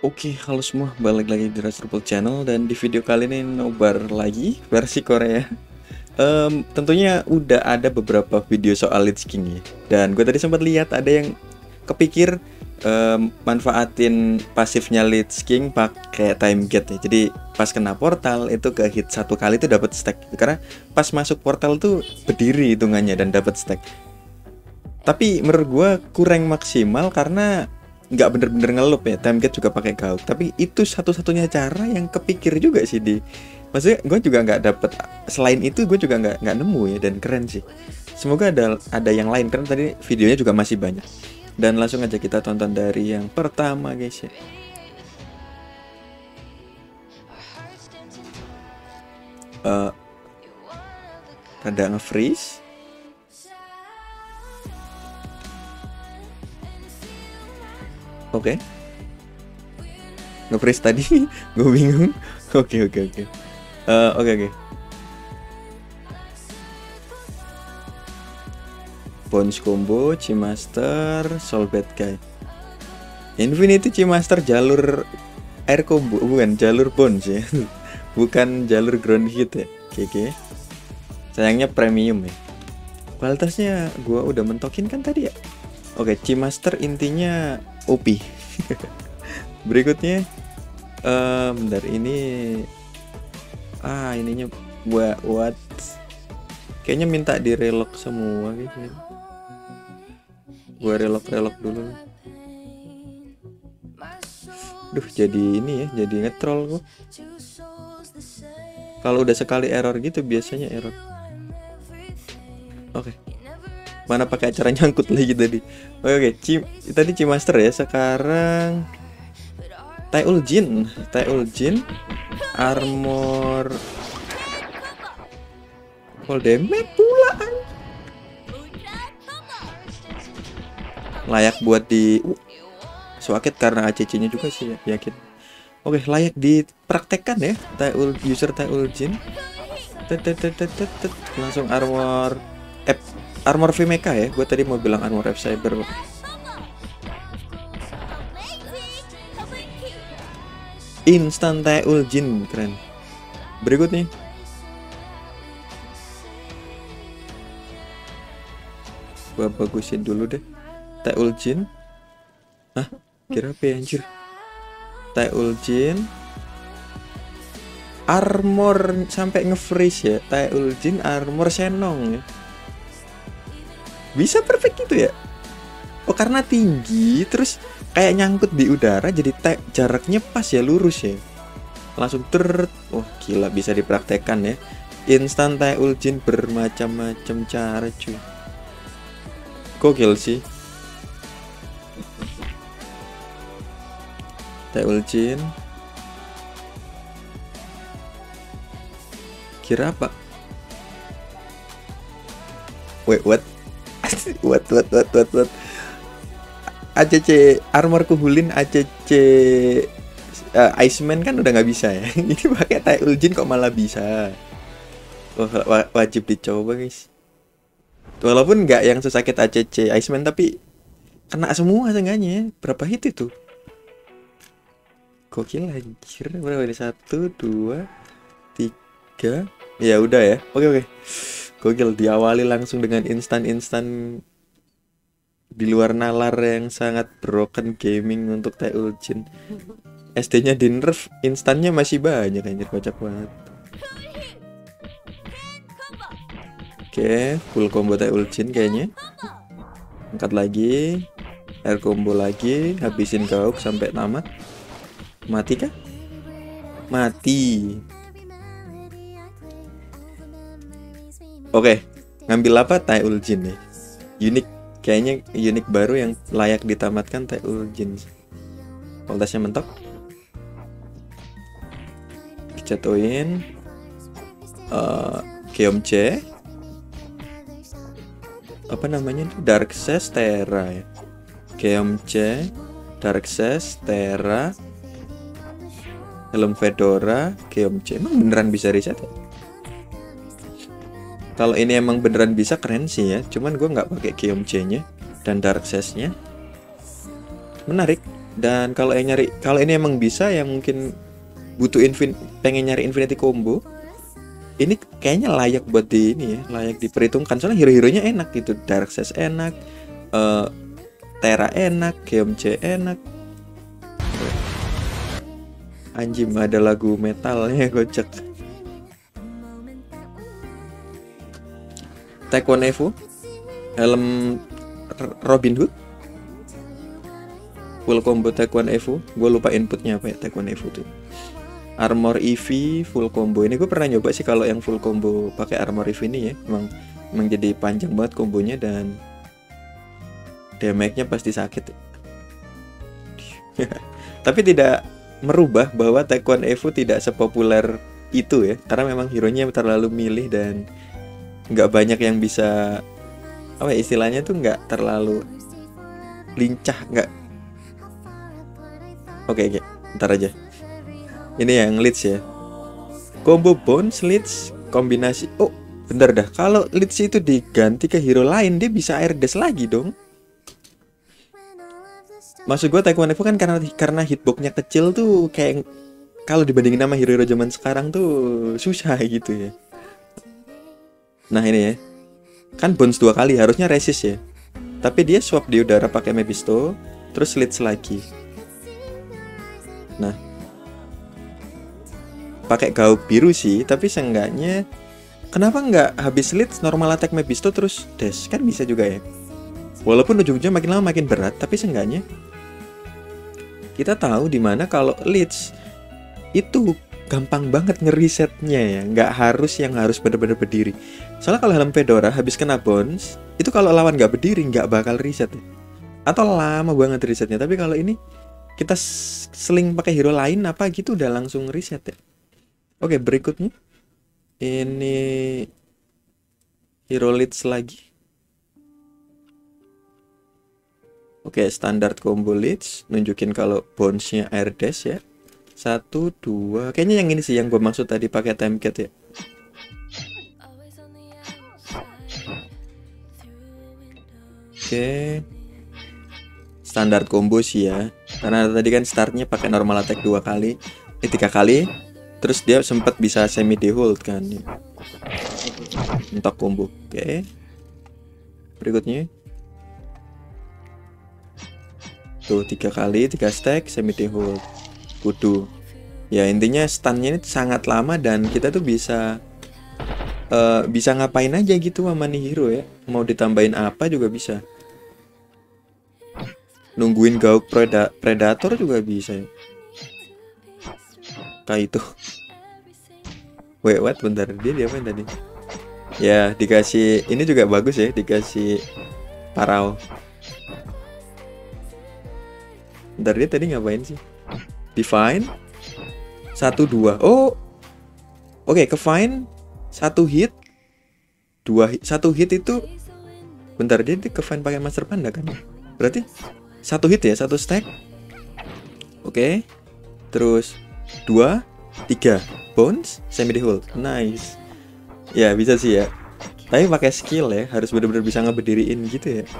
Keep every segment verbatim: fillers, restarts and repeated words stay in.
Oke, halo semua, balik lagi di Rastrupal Channel dan di video kali ini nobar lagi versi Korea. Em, tentunya udah ada beberapa video soal Lich King ya. Dan gue tadi sempat lihat ada yang kepikir em, manfaatin pasifnya Lich King pakai time gate ya. Jadi pas kena portal itu ke hit satu kali itu dapat stack. Karena pas masuk portal tuh berdiri hitungannya dan dapat stack. Tapi menurut gue kurang maksimal karena nggak bener-bener ngelup ya. Time gate juga pakai gauk. Tapi itu satu-satunya cara yang kepikir juga sih di. Maksudnya gue juga nggak dapet. Selain itu gue juga nggak nggak nemu ya, dan keren sih. Semoga ada ada yang lain karena tadi videonya juga masih banyak. Dan langsung aja kita tonton dari yang pertama guys ya. Uh, rada nge-freeze. Oke. Okay. Nge-freeze tadi gue bingung. Oke oke oke. Eh, oke oke. Bounce combo, Chimaster, Soul Bad Guy. Infinity Chimaster jalur air combo, bukan jalur bounce ya. Bukan jalur ground hit ya. Oke oke. Sayangnya premium ya. Kualitasnya gua udah mentokin kan tadi ya. Oke, Chimaster intinya O P. Berikutnya uh, bentar ini ah ininya buat what kayaknya minta di relock semua gitu. Gua relock relock dulu. Duh, jadi ini ya, jadi ngetrol gua. Kalau udah sekali error gitu biasanya error. Oke. Okay. Mana pakai acara nyangkut lagi tadi. Oke, oke. Cim, tadi Chimaster ya. Sekarang Taeul Jin, Taeul Jin armor full damage pula. Layak buat di uh, swakit karena A C C-nya juga sih ya, yakin. Oke, layak dipraktekkan ya. Taeul user Taeul Jin. Langsung armor F Armor V Mecha ya, gue tadi mau bilang Armor F Cyber. Instant Taeul Jin, keren. Berikutnya gue bagusin dulu deh. Taeul Jin. Hah? Kira apa ya anjir? Taeul Jin armor sampai nge-freeze ya. Taeul Jin armor Shenong ya. Bisa perfect gitu ya. Oh, karena tinggi terus kayak nyangkut di udara jadi jaraknya pas ya, lurus ya. Langsung ter. Oh gila, bisa dipraktekkan ya. Instant Taeul Jin bermacam-macam cara cuy. Gokil sih. Taeul Jin. Kira apa? Wait, what? What what what what what A C C armor kuhulin A C C uh, Iceman kan udah nggak bisa ya. Ini pakai Taeul Jin kok malah bisa. Oh, wajib dicoba guys. Walaupun nggak yang sesakit A C C Iceman tapi kena semua seenggaknya. Berapa hit itu? Gokil anjir. Berapa ini? Satu, dua, tiga. Ya udah ya. Oke oke. Gokil, diawali langsung dengan instan-instan di luar nalar yang sangat broken gaming untuk Taeul Jin. S D-nya di nerf, instannya masih banyak anjir, kocak banget. Oke, full combo Taeul Jin kayaknya. Angkat lagi, air combo lagi, habisin gauk sampai tamat. Mati kah? Mati. Oke, ngambil apa? Taeul Jin ya. Unik, kayaknya unik baru yang layak ditamatkan Taeul Jin. Voltasnya mentok. Jatuhin. Uh, Keomche. Apa namanya? Darkseid Terra ya. Keomche, Darkseid Terra, helm Fedora, Keomche. Emang beneran bisa reset ya? Kalau ini emang beneran bisa, keren sih ya. Cuman gue nggak pakai Keomche-nya dan Darkseid-nya. Menarik. Dan kalau yang nyari, kalau ini emang bisa, yang mungkin butuh infin, pengen nyari infinity combo, ini kayaknya layak buat di ini ya, layak diperhitungkan. Soalnya hero-heronya enak gitu, Darkseid enak, uh, Terra enak, Geomj enak. Anjim, ada lagu metalnya gocek. Taekwon Evo, helm Robin Hood, full combo Taekwon Evo. Gue lupa inputnya apa ya Taekwon Evo tuh. Armor E V full combo. Ini gue pernah nyoba sih kalau yang full combo pakai armor E V ini ya. Emang, emang jadi panjang banget kombonya dan damage-nya pasti sakit. Tapi tidak merubah bahwa Taekwon Evo tidak sepopuler itu ya. Karena memang hero-nya terlalu milih dan nggak banyak yang bisa, apa ya, istilahnya tuh nggak terlalu lincah, nggak. Oke, oke, ntar aja. Ini yang leads ya. Combo bounce leads kombinasi. Oh, bentar dah. Kalau leads itu diganti ke hero lain, dia bisa air dash lagi dong. Maksud gue Taekwon Evo kan karena karena hitboxnya kecil tuh, kayak kalau dibandingin sama hero-hero zaman sekarang tuh susah gitu ya. Nah ini ya, kan bounce dua kali, harusnya resist ya. Tapi dia swap di udara pakai Mephisto, terus leads lagi. Nah, pakai gauk biru sih, tapi seenggaknya kenapa nggak habis leads normal attack Mephisto terus dash, kan bisa juga ya. Walaupun ujung-ujungnya makin lama makin berat, tapi seenggaknya kita tahu dimana kalau leads itu gampang banget ngerisetnya ya, nggak harus yang harus bener-bener berdiri. Soalnya kalau helm Fedora habis kena bounce, itu kalau lawan nggak berdiri nggak bakal reset ya. Atau lama banget resetnya. Tapi kalau ini kita seling pakai hero lain apa gitu udah langsung reset ya. Oke, berikutnya ini hero leads lagi. Oke, standar combo leads nunjukin kalau bounce-nya air dash ya. Satu, dua. Kayaknya yang ini sih yang gue maksud tadi pakai time cat ya. Oke. Standar combo sih ya. Karena tadi kan startnya pakai normal attack dua kali. Eh, tiga kali. Terus dia sempat bisa semi dehold kan. Untuk combo. Oke. Berikutnya. Tuh, tiga kali, tiga stack, semi dehold. Kudu. Ya intinya stunnya ini sangat lama dan kita tuh bisa uh, bisa ngapain aja gitu sama nih hero ya. Mau ditambahin apa juga bisa. Nungguin gauk preda predator juga bisa ya. Kayak itu. Wait, what? Bentar, dia diapain tadi? Ya dikasih, ini juga bagus ya, dikasih parau. Bentar, dia tadi ngapain sih? Divine satu dua. Oh, oke, okay, ke Vine satu hit, dua hit, satu hit itu. Bentar, dia ke Vine pakai Master Panda kan? Berarti satu hit ya, satu stack. Oke, okay. Terus dua, tiga bounce, semi dehold. Nice. Ya bisa sih ya. Tapi pakai skill ya, harus benar-benar bisa ngeberdiriin gitu ya.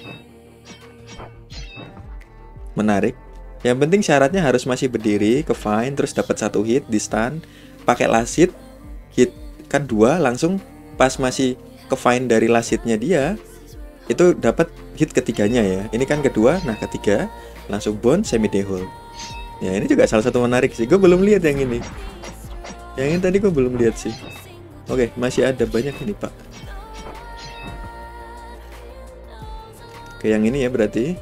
Menarik. Yang penting syaratnya harus masih berdiri, ke Vine, terus dapat satu hit di stun, pakai last hit, hit kan dua, langsung pas masih ke Vine dari last hitnya dia, itu dapat hit ketiganya ya. Ini kan kedua, nah ketiga langsung bounce semi dehold. Ya ini juga salah satu menarik sih. Gue belum lihat yang ini. Yang ini tadi gue belum lihat sih. Oke, masih ada banyak ini pak. Oke, yang ini ya berarti.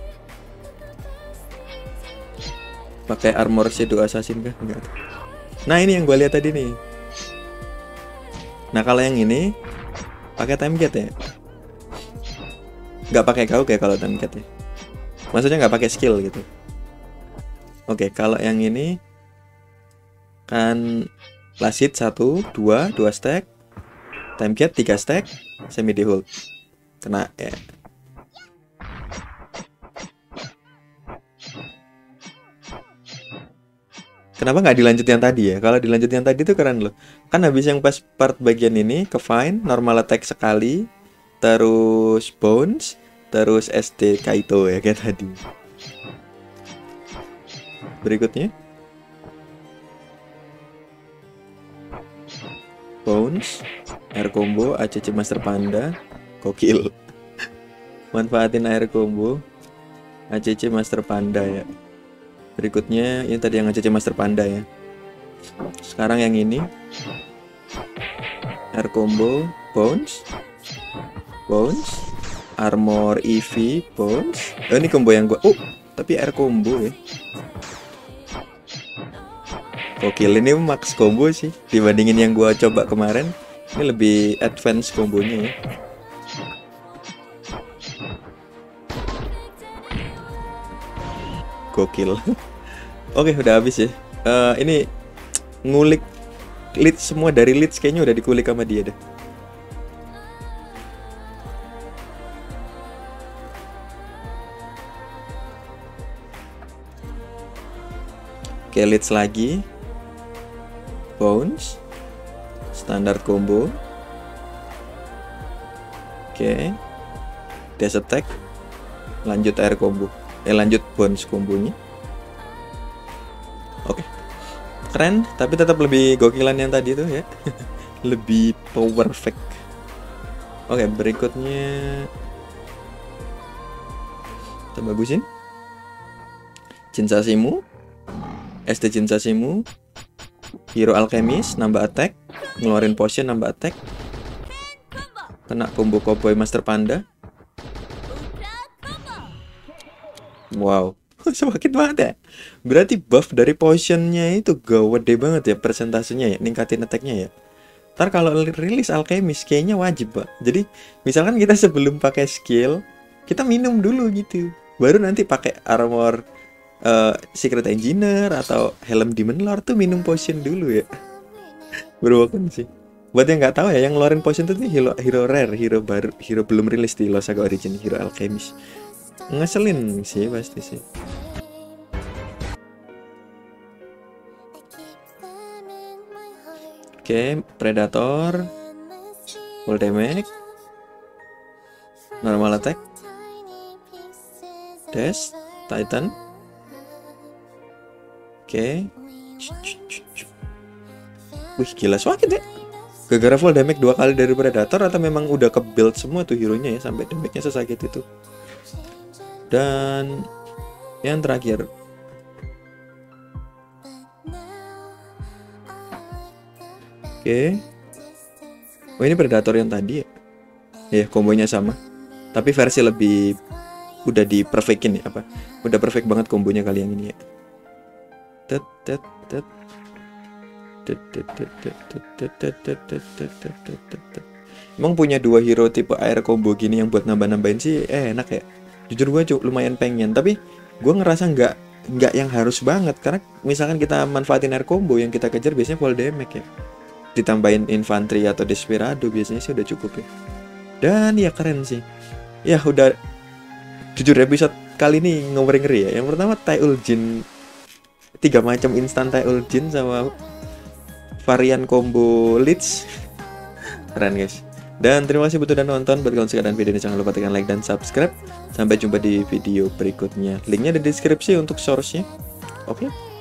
Pakai armor Shadow Assassin kah? Enggak. Nah ini yang gue lihat tadi nih. Nah kalau yang ini pakai time cat ya. Nggak pakai gauk ya kalau time cat ya. Maksudnya nggak pakai skill gitu. Oke, kalau yang ini kan last hit satu, dua, dua stack, time cat tiga stack, semi dehold. Kena ya. Kenapa nggak dilanjut yang tadi ya? Kalau dilanjut yang tadi itu keren loh. Kan habis yang pas part bagian ini ke Vine, normal attack sekali, terus bounce, terus S D Kaito ya kayak tadi. Berikutnya Bounce, air combo, A C C Master Panda, gokil. Manfaatin air combo, A C C Master Panda ya. Berikutnya ini tadi yang A C C Master Panda ya. Sekarang yang ini air combo, bounce, bounce, armor E V, bounce. Oh, ini combo yang gua. Oh, tapi air combo ya. Gokil, ini max combo sih dibandingin yang gua coba kemarin. Ini lebih advance kombonya ya. Gokil. Oke, udah habis ya. Uh, ini ngulik lead semua dari leads kayaknya udah dikulik sama dia dah. Oke, leads lagi. Bounce, standar combo. Oke, dash attack, lanjut air combo, eh lanjut bounce kombonya. Oke, keren, tapi tetap lebih gokilan yang tadi tuh ya. Lebih perfect. Oke, berikutnya kita bagusin Jinsashimu, S D Jinsashimu, Hero Alchemist, nambah attack, ngeluarin potion, nambah attack, kena combo Cowboy Master Panda. Wow, semakin banget ya. Berarti buff dari potionnya itu gede banget ya persentasenya ya, ningkatin attacknya ya. Ntar kalau rilis Alchemist kayaknya wajib, Pak. Jadi misalkan kita sebelum pakai skill, kita minum dulu gitu, baru nanti pakai armor Uh, Secret Engineer atau helm Demon Lord tuh minum potion dulu ya. Berwakan sih. Buat yang nggak tahu ya, yang ngeluarin potion tuh nih hero, hero rare, hero baru, hero belum rilis di Lost Saga Origin, Hero Alchemist. Ngeselin sih pasti sih. Oke, okay, Predator, full damage, normal attack, dash, Titan. Oke, okay. Wih gila swakit ya. Gara-gara full damage dua kali dari Predator atau memang udah ke build semua tuh hero-nya ya sampai damage-nya sesakit itu. Dan yang terakhir, oke, okay. Oh ini Predator yang tadi ya. Ya kombonya sama, tapi versi lebih udah di perfectin ya apa? Udah perfect banget kombonya kali yang ini ya. Tet, tet, tet. Tet, tet, tet, tet, tet, tet, tet, tet, tet, tet. Emang punya dua hero tipe air combo gini yang buat nambah-nambahin sih eh, enak ya. Jujur gue lumayan pengen, tapi gue ngerasa nggak nggak yang harus banget, karena misalkan kita manfaatin air combo yang kita kejar biasanya full damage ya. Ditambahin infantry atau desperado biasanya sih udah cukup ya. Dan ya keren sih. Ya udah, jujur episode kali ini ngeri-ngeri ya. Yang pertama Taeul Jin, tiga macam instan Taeul Jin sama varian combo leads. Keren guys. Dan terima kasih buat udah nonton. Buat kalian suka dan video ini jangan lupa tekan like dan subscribe. Sampai jumpa di video berikutnya. Linknya di deskripsi untuk source-nya. Oke. Okay?